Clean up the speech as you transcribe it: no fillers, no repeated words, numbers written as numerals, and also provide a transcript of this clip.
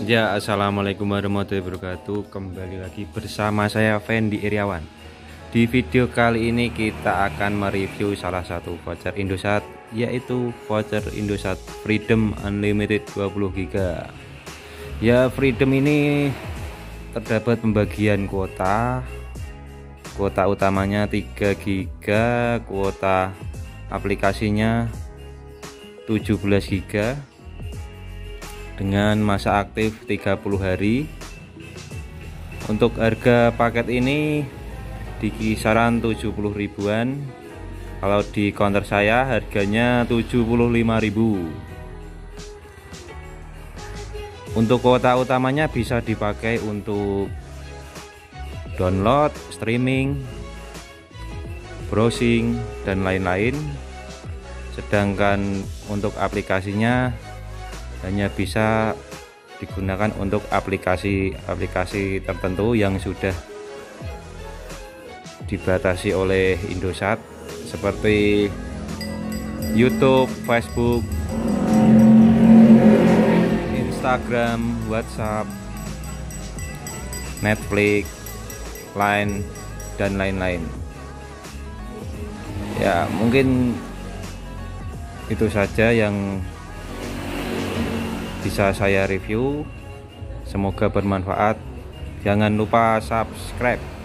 Ya, assalamualaikum warahmatullahi wabarakatuh. Kembali lagi bersama saya Fendi Iriawan. Di video kali ini kita akan mereview salah satu voucher Indosat, yaitu voucher Indosat Freedom Unlimited 20 GB. Ya, Freedom ini terdapat pembagian kuota. Kuota utamanya 3 GB, kuota aplikasinya 17 GB dengan masa aktif 30 hari. Untuk harga paket ini di kisaran 70 ribuan. Kalau di counter saya harganya 75.000. Untuk kuota utamanya bisa dipakai untuk download, streaming, browsing, dan lain-lain. Sedangkan untuk aplikasinya hanya bisa digunakan untuk aplikasi-aplikasi tertentu yang sudah dibatasi oleh Indosat, seperti YouTube, Facebook, Instagram, WhatsApp, Netflix, Line, dan lain-lain. Ya, mungkin itu saja yang bisa saya review. Semoga bermanfaat. Jangan lupa subscribe.